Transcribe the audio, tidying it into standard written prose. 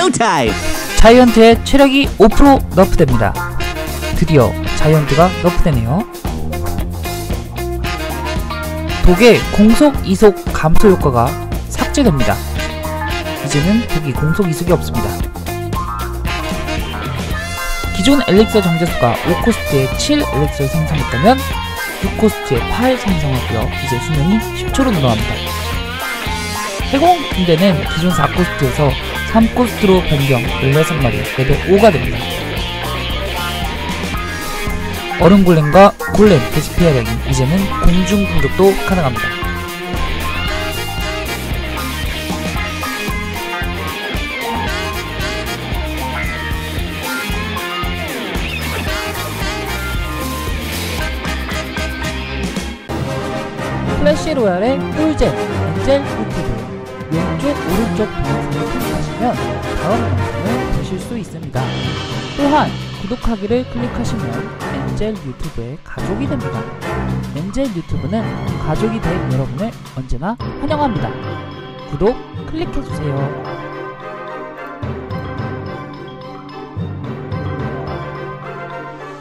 showtime! 자이언트의 체력이 5% 너프됩니다. 드디어 자이언트가 너프되네요. 독의 공속 이속 감소 효과가 삭제됩니다. 이제는 독이 공속 이속이 없습니다. 기존 엘릭서 정제수가 5코스트에 7 엘릭서를 생성했다면 6코스트에 8 생성하고요. 이제 수명이 10초로 늘어납니다. 해공 군대는 기존 4코스트에서 3코스트로 변경 16마리 레벨 5가 됩니다. 얼음 골렘과 골렘 데스피아량이 이제는 공중 공격도 가능합니다. 클래시 로얄의 꿀잼 엔젤 유튜브 왼쪽 오른쪽 동영상을 클릭하시면 다음 영상을 보실 수 있습니다. 또한 구독하기를 클릭하시면 엔젤 유튜브의 가족이 됩니다. 엔젤 유튜브는 가족이 된 여러분을 언제나 환영합니다. 구독 클릭해주세요.